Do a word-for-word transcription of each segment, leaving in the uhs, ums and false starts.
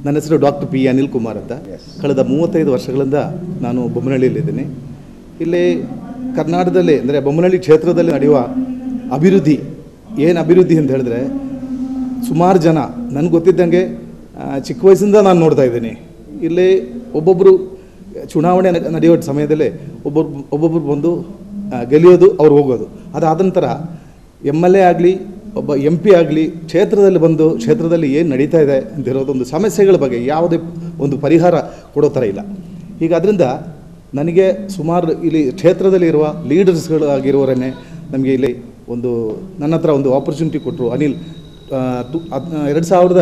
ನನ್ನ ಹೆಸರು doctor P Anil Kumar ಅಂತ. ಕಳೆದ ಮೂವತ್ತೈದು ವರ್ಷಗಳಿಂದ ನಾನು ಬೊಮ್ಮನಹಳ್ಳಿಯಲ್ಲಿದ್ದೀನಿ. ಇಲ್ಲಿ ಕರ್ನಾಟಕದಲ್ಲಿ ಅಂದರೆ ಬೊಮ್ಮನಹಳ್ಳಿ ಕ್ಷೇತ್ರದಲ್ಲಿ ನಡೆಯುವ ಅಭಿವೃದ್ಧಿ ಏನು ಅಭಿವೃದ್ಧಿ ಅಂತ ಹೇಳಿದ್ರೆ, ಸುಮಾರು ಜನ ನನಗೆ ಗೊತ್ತಿದ್ದಂಗೆ ಚಿಕ್ಕ ವಯಸ್ಸಿಂದ ನಾನು ನೋಡ್ತಾ ಇದ್ದೀನಿ. ಇಲ್ಲಿ ಒಬ್ಬೊಬ್ಬರು ಚುನಾವಣೆ ನಡೆಯುವ ಸಮಯದಲ್ಲಿ ಒಬ್ಬೊಬ್ಬರು ಒಬ್ಬೊಬ್ಬರು ಬಂದು ಗೆಲ್ಲಿಯೋದು, ಅವ್ರು ಹೋಗೋದು. ಅದಾದ ನಂತರ ಎಮ್ ಎಲ್ ಎ ಆಗಲಿ ಒಬ್ಬ ಎಂ ಪಿ ಆಗಲಿ ಕ್ಷೇತ್ರದಲ್ಲಿ ಬಂದು ಕ್ಷೇತ್ರದಲ್ಲಿ ಏನು ನಡೀತಾ ಇದೆ ಅಂತಿರೋದೊಂದು ಸಮಸ್ಯೆಗಳ ಬಗ್ಗೆ ಯಾವುದೇ ಒಂದು ಪರಿಹಾರ ಕೊಡೋ ಥರ ಇಲ್ಲ. ಈಗ ಅದರಿಂದ ನನಗೆ ಸುಮಾರು ಇಲ್ಲಿ ಕ್ಷೇತ್ರದಲ್ಲಿ ಇರುವ ಲೀಡರ್ಸ್ಗಳಾಗಿರೋರನ್ನೇ ನಮಗೆ ಇಲ್ಲಿ ಒಂದು ನನ್ನ ಹತ್ರ ಒಂದು ಆಪರ್ಚುನಿಟಿ ಕೊಟ್ಟರು. ಅನಿಲ್ ಟು ಎರಡು ಸಾವಿರದ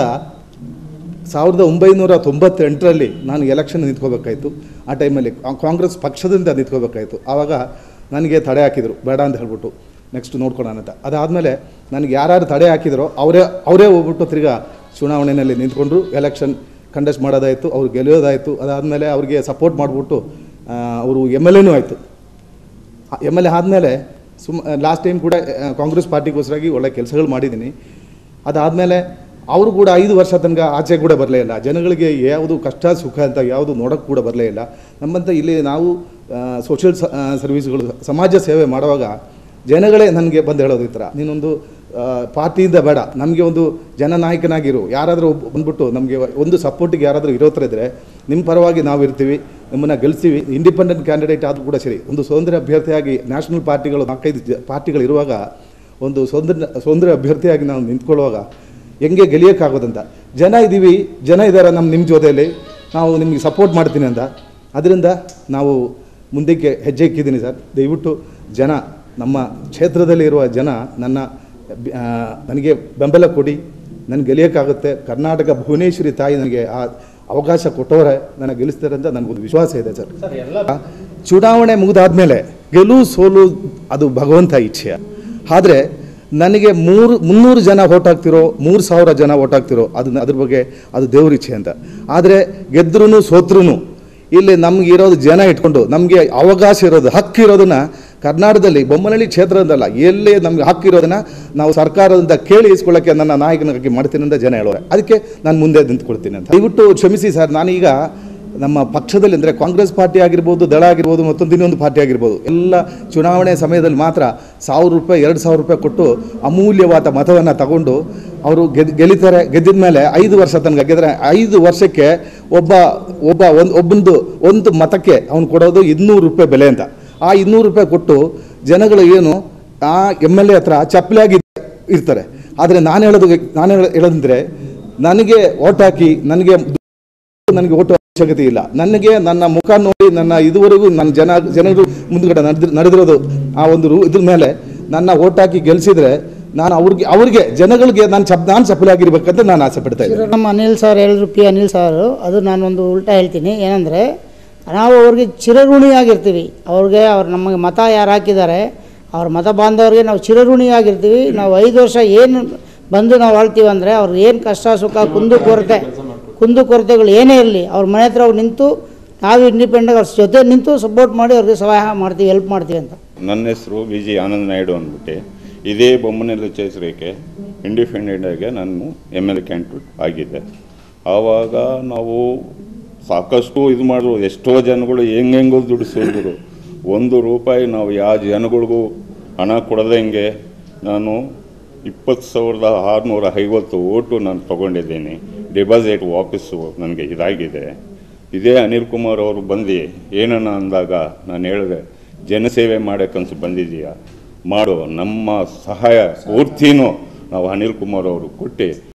ಸಾವಿರದ ಒಂಬೈನೂರ ತೊಂಬತ್ತೆಂಟರಲ್ಲಿ ನಾನು ಎಲೆಕ್ಷನ್ ನಿಂತ್ಕೋಬೇಕಾಯಿತು. ಆ ಟೈಮಲ್ಲಿ ಕಾಂಗ್ರೆಸ್ ಪಕ್ಷದಿಂದ ನಿಂತ್ಕೋಬೇಕಾಯಿತು. ಆವಾಗ ನನಗೆ ತಡೆ ಹಾಕಿದರು, ಬೇಡ ಅಂತ ಹೇಳ್ಬಿಟ್ಟು ನೆಕ್ಸ್ಟ್ ನೋಡ್ಕೊಳ್ಳೋಣ ಅಂತ. ಅದಾದಮೇಲೆ ನನಗೆ ಯಾರ್ಯಾರು ತಡೆ ಹಾಕಿದರೋ ಅವರೇ ಅವರೇ ಹೋಗ್ಬಿಟ್ಟು ತಿರ್ಗಾ ಚುನಾವಣೆಯಲ್ಲಿ ನಿಂತ್ಕೊಂಡ್ರು, ಎಲೆಕ್ಷನ್ ಕಂಡಕ್ಟ್ ಮಾಡೋದಾಯಿತು, ಅವ್ರು ಗೆಲ್ಲೋದಾಯಿತು. ಅದಾದಮೇಲೆ ಅವ್ರಿಗೆ ಸಪೋರ್ಟ್ ಮಾಡಿಬಿಟ್ಟು ಅವರು ಎಮ್ ಎಲ್ ಎನೂ ಆಯಿತು. ಎಮ್ ಎಲ್ ಎ ಆದಮೇಲೆ ಸುಮ್ ಲಾಸ್ಟ್ ಟೈಮ್ ಕೂಡ ಕಾಂಗ್ರೆಸ್ ಪಾರ್ಟಿಗೋಸ್ಕರಾಗಿ ಒಳ್ಳೆ ಕೆಲಸಗಳು ಮಾಡಿದ್ದೀನಿ. ಅದಾದಮೇಲೆ ಅವರು ಕೂಡ ಐದು ವರ್ಷ ತನಕ ಆಚೆ ಕೂಡ ಬರಲೇ ಇಲ್ಲ. ಜನಗಳಿಗೆ ಯಾವುದು ಕಷ್ಟ ಸುಖ ಅಂತ ಯಾವುದು ನೋಡೋಕ್ಕೆ ಕೂಡ ಬರಲೇ ಇಲ್ಲ. ನಮ್ಮಂತ ಇಲ್ಲಿ ನಾವು ಸೋಷಿಯಲ್ ಸರ್ವಿಸ್ಗಳು ಸಮಾಜ ಸೇವೆ ಮಾಡುವಾಗ ಜನಗಳೇ ನನಗೆ ಬಂದು ಹೇಳೋದು, ಈ ಥರ ನೀನೊಂದು ಪಾರ್ಟಿಯಿಂದ ಬೇಡ, ನಮಗೆ ಒಂದು ಜನನಾಯಕನಾಗಿರು, ಯಾರಾದರೂ ಬಂದ್ಬಿಟ್ಟು ನಮಗೆ ಒಂದು ಸಪೋರ್ಟಿಗೆ ಯಾರಾದರೂ ಇರೋ ಥರ ಇದ್ದರೆ ನಿಮ್ಮ ಪರವಾಗಿ ನಾವು ಇರ್ತೀವಿ, ನಿಮ್ಮನ್ನು ಗೆಲ್ಲಿಸ್ತೀವಿ. ಇಂಡಿಪೆಂಡೆಂಟ್ ಕ್ಯಾಂಡಿಡೇಟ್ ಆದರೂ ಕೂಡ ಸರಿ, ಒಂದು ಸ್ವತಂತ್ರ ಅಭ್ಯರ್ಥಿಯಾಗಿ ನ್ಯಾಷನಲ್ ಪಾರ್ಟಿಗಳು ನಾಲ್ಕೈದು ಜ ಪಾರ್ಟಿಗಳಿರುವಾಗ ಒಂದು ಸ್ವತಂತ್ರ ಸ್ವತಂತ್ರ ಅಭ್ಯರ್ಥಿಯಾಗಿ ನಾವು ನಿಂತ್ಕೊಳ್ಳುವಾಗ ಹೆಂಗೆ ಗೆಲ್ಲಿಯೋಕ್ಕಾಗೋದಂತ ಜನ ಇದ್ದೀವಿ, ಜನ ಇದ್ದಾರೆ ನಮ್ಮ ನಿಮ್ಮ ಜೊತೆಯಲ್ಲಿ, ನಾವು ನಿಮಗೆ ಸಪೋರ್ಟ್ ಮಾಡ್ತೀನಿ ಅಂತ. ಅದರಿಂದ ನಾವು ಮುಂದಕ್ಕೆ ಹೆಜ್ಜೆ ಇಕ್ಕಿದ್ದೀನಿ ಸರ್. ದಯವಿಟ್ಟು ಜನ, ನಮ್ಮ ಕ್ಷೇತ್ರದಲ್ಲಿ ಇರುವ ಜನ ನನ್ನ ನನಗೆ ಬೆಂಬಲ ಕೊಡಿ, ನನಗೆ ಗೆಲ್ಲಿಯೋಕ್ಕಾಗುತ್ತೆ. ಕರ್ನಾಟಕ ಭುವನೇಶ್ವರಿ ತಾಯಿ ನನಗೆ ಆ ಅವಕಾಶ ಕೊಟ್ಟವರೇ ನನಗೆ ಗೆಲ್ಲಿಸ್ತಾರೆ ಅಂತ ನನಗೊಂದು ವಿಶ್ವಾಸ ಇದೆ ಸರ್. ಚುನಾವಣೆ ಮುಗಿದಾದ್ಮೇಲೆ ಗೆಲುವು ಸೋಲು ಅದು ಭಗವಂತ ಇಚ್ಛೆ. ಆದರೆ ನನಗೆ ಮೂರು ಮುನ್ನೂರು ಜನ ಓಟ್ ಹಾಕ್ತಿರೋ, ಮೂರು ಸಾವಿರ ಜನ ಓಟ್ ಹಾಕ್ತಿರೋ, ಅದನ್ನ ಅದ್ರ ಬಗ್ಗೆ ಅದು ದೇವ್ರ ಇಚ್ಛೆ ಅಂತ. ಆದರೆ ಗೆದ್ರೂ ಸೋತ್ರೂ ಇಲ್ಲಿ ನಮ್ಗೆ ಇರೋದು ಜನ ಇಟ್ಕೊಂಡು ನಮಗೆ ಅವಕಾಶ ಇರೋದು, ಹಕ್ಕಿರೋದನ್ನ ಕರ್ನಾಟಕದಲ್ಲಿ ಬೊಮ್ಮನಹಳ್ಳಿ ಕ್ಷೇತ್ರದಲ್ಲ ಎಲ್ಲೇ ನಮ್ಗೆ ಹಕ್ಕಿರೋದನ್ನ ನಾವು ಸರ್ಕಾರದಿಂದ ಕೇಳಿ ಇಸ್ಕೊಳ್ಳೋಕ್ಕೆ ನನ್ನ ನಾಯಕನಾಗಿ ಮಾಡ್ತೀನಿ ಅಂತ ಜನ ಹೇಳೋರೆ. ಅದಕ್ಕೆ ನಾನು ಮುಂದೆ ನಿಂತ್ಕೊಳ್ತೀನಿ ಅಂತ. ದಯವಿಟ್ಟು ಕ್ಷಮಿಸಿ ಸರ್. ನಾನೀಗ ನಮ್ಮ ಪಕ್ಷದಲ್ಲಿ ಅಂದರೆ ಕಾಂಗ್ರೆಸ್ ಪಾರ್ಟಿ ಆಗಿರ್ಬೋದು, ದಳ ಆಗಿರ್ಬೋದು, ಮತ್ತೊಂದು ಇನ್ನೊಂದು ಪಾರ್ಟಿ ಆಗಿರ್ಬೋದು, ಎಲ್ಲ ಚುನಾವಣೆ ಸಮಯದಲ್ಲಿ ಮಾತ್ರ ಸಾವಿರ ರೂಪಾಯಿ ಎರಡು ಸಾವಿರ ರೂಪಾಯಿ ಕೊಟ್ಟು ಅಮೂಲ್ಯವಾದ ಮತವನ್ನು ತಗೊಂಡು ಅವರು ಗೆದ್ ಗೆಲ್ಲಿತಾರೆ. ಗೆದ್ದಿದ ಮೇಲೆ ಐದು ವರ್ಷ ತನಕ ಗೆದ್ದರೆ ಐದು ವರ್ಷಕ್ಕೆ ಒಬ್ಬ ಒಬ್ಬ ಒಂದು ಒಬ್ಬಂದು ಒಂದು ಮತಕ್ಕೆ ಅವನು ಕೊಡೋದು ಇನ್ನೂರು ರೂಪಾಯಿ ಬೆಲೆ ಅಂತ. ಆ ಇನ್ನೂರು ರೂಪಾಯಿ ಕೊಟ್ಟು ಜನಗಳು ಏನು ಆ ಎಮ್ ಎಲ್ ಎ ಹತ್ರ ಚಪ್ಪಲಿಯಾಗಿ ಇರ್ತಾರೆ. ಆದರೆ ನಾನು ಹೇಳೋದು ನಾನು ಹೇಳೋದಂದರೆ ನನಗೆ ಓಟ್ ಹಾಕಿ ನನಗೆ ನನಗೆ ಓಟು ಅವಶ್ಯಕತೆ ಇಲ್ಲ. ನನಗೆ ನನ್ನ ಮುಖ ನೋಡಿ ನನ್ನ ಇದುವರೆಗೂ ನನ್ನ ಜನ ಜನರು ಮುಂದುಗಡೆ ನಡೆದು ನಡೆದಿರೋದು ಆ ಒಂದು ರೂ ಇದ್ರ ಮೇಲೆ ನನ್ನ ಓಟ್ ಹಾಕಿ ಗೆಲ್ಲಿಸಿದ್ರೆ ನಾನು ಅವ್ರಿಗೆ ಅವ್ರಿಗೆ ಜನಗಳಿಗೆ ನಾನು ಚಪ್ ನಾನು ಚಪ್ಪಲಿಯಾಗಿರ್ಬೇಕಂತ ನಾನು ಆಸೆ ಪಡ್ತಾ ಇದ್ದೀನಿ. ನಮ್ಮ ಅನಿಲ್ ಸರ್ ಹೇಳಿದ್ರು, ಪಿ ಅನಿಲ್ ಸಾರು, ಅದು ನಾನೊಂದು ಉಲ್ಟಾ ಹೇಳ್ತೀನಿ. ಏನಂದರೆ ನಾವು ಅವ್ರಿಗೆ ಚಿರಋಣಿಯಾಗಿರ್ತೀವಿ. ಅವ್ರಿಗೆ ಅವ್ರು ನಮಗೆ ಮತ ಯಾರು ಹಾಕಿದ್ದಾರೆ ಅವ್ರ ಮತ ಬಾಂಧವ್ರಿಗೆ ನಾವು ಚಿರಋಣಿಯಾಗಿರ್ತೀವಿ. ನಾವು ಐದು ವರ್ಷ ಏನು ಬಂದು ನಾವು ಆಳ್ತೀವಿ ಅಂದರೆ ಅವ್ರಿಗೆ ಏನು ಕಷ್ಟ ಸುಖ ಕುಂದು ಕೊರತೆ ಕುಂದು ಕೊರತೆಗಳು ಏನೇ ಇರಲಿ ಅವ್ರ ಮನೆ ಹತ್ರ ಅವ್ರು ನಿಂತು ನಾವು ಇಂಡಿಪೆಂಡೆಂಟ್ ಅವ್ರ ಜೊತೆ ನಿಂತು ಸಪೋರ್ಟ್ ಮಾಡಿ ಅವ್ರಿಗೆ ಸಹಾಯ ಮಾಡ್ತೀವಿ, ಹೆಲ್ಪ್ ಮಾಡ್ತೀವಿ ಅಂತ. ನನ್ನ ಹೆಸರು ವಿ ಜಿ ಆನಂದ್ ನಾಯ್ಡು ಅಂದ್ಬಿಟ್ಟು ಇದೇ ಬೊಮ್ಮನಹಳ್ಳಿ ಕ್ಷೇತ್ರಕ್ಕೆ ಇಂಡಿಪೆಂಡೆಂಟಾಗಿ ನಾನು ಎಮ್ ಎಲ್ ಎ ಕ್ಯಾಂಡಿಡೇಟ್ ಆಗಿದ್ದೆ. ಆವಾಗ ನಾವು ಸಾಕಷ್ಟು ಇದು ಮಾಡಿದ್ರು, ಎಷ್ಟೋ ಜನಗಳು ಹೆಂಗೆಂಗೋ ದುಡಿಸಿದ್ರು. ಒಂದು ರೂಪಾಯಿ ನಾವು ಯಾವ ಜನಗಳಿಗೂ ಹಣ ಕೊಡದಂಗೆ ನಾನು ಇಪ್ಪತ್ತು ಸಾವಿರದ ಆರುನೂರ ಐವತ್ತು ಓಟು ನಾನು ತೊಗೊಂಡಿದ್ದೀನಿ. ಡಿಪಾಸಿಟ್ ವಾಪಸ್ಸು ನನಗೆ ಇದಾಗಿದೆ. ಇದೇ ಅನಿಲ್ ಕುಮಾರ್ ಅವರು ಬಂದು ಏನನ್ನ ಅಂದಾಗ ನಾನು ಹೇಳಿದೆ, ಜನಸೇವೆ ಮಾಡೋಕ್ಕನ್ಸು ಬಂದಿದ್ದೀಯಾ ಮಾಡು, ನಮ್ಮ ಸಹಾಯ ಪೂರ್ತಿನೂ ನಾವು ಅನಿಲ್ ಕುಮಾರ್ ಅವರು ಕೊಟ್ಟು